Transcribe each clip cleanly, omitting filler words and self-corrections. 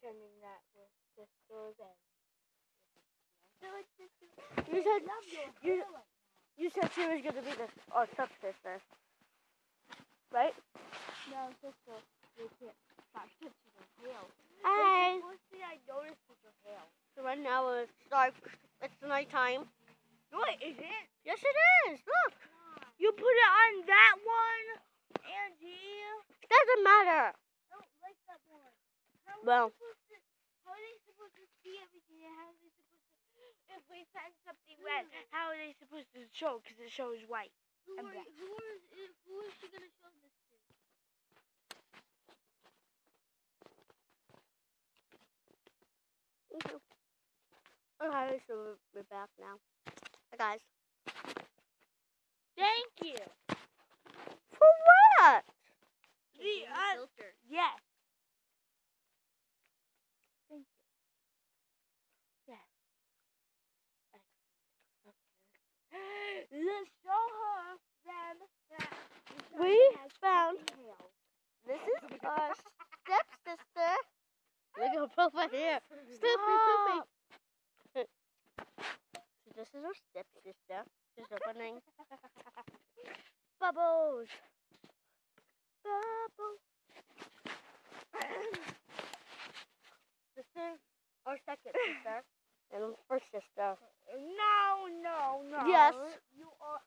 pretending that we're sisters and you said she was gonna be our stepsister, right? No, sister. You can't stop touching her hair. Hey. Mostly I noticed with your hair. So right now it's dark. It's nighttime. No, it isn't. Yes, it is. Look. You put it on that one, Angie. Doesn't matter. I don't like that one. How are they supposed to see everything? How are they supposed to, if we find something red, how are they supposed to show? Because it shows white. Who is she going to show this to? Okay, so we're back now. Hey, guys. Thank you. For what? The filter. Yes. Thank you. Yes. Okay. Let's show her then that we found. This is our stepsister. Look at her profile here. Stop. So this is our stepsister. She's opening. Bubbles. Bubbles. This is our second sister. And first sister. No. Yes. You are.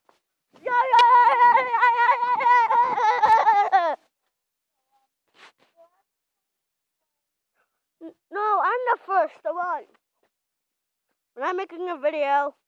No, I'm the first one. When I'm making a video,